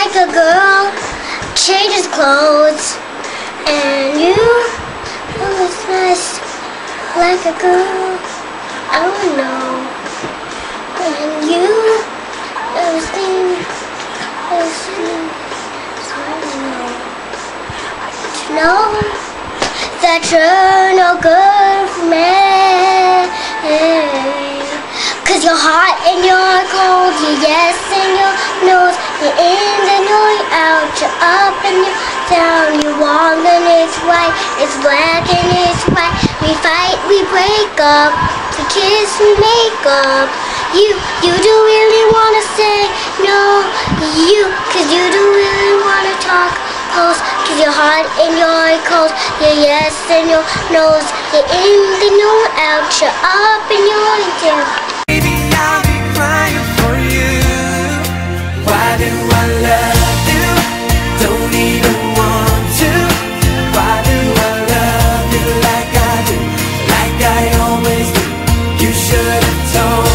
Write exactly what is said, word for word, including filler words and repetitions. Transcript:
like a girl changes clothes, and you always dress like a girl. I don't know. And you everything, everything. So I don't know. To know that you're no good for me. Cause you're hot and you're cold, you're yes and you're no's, you're in and you're out, you're up and you're down, you're wrong and it's right, it's black and it's white. We fight, we break up, we kiss, we make up. You, you do really wanna say no, you, cause you do really wanna talk close, cause you're hot and you're cold, you're yes and you're no's, you're in and you're out, you're up and you're down. I'll be crying for you. Why do I love you? Don't even want to. Why do I love you like I do? Like I always do. You should have told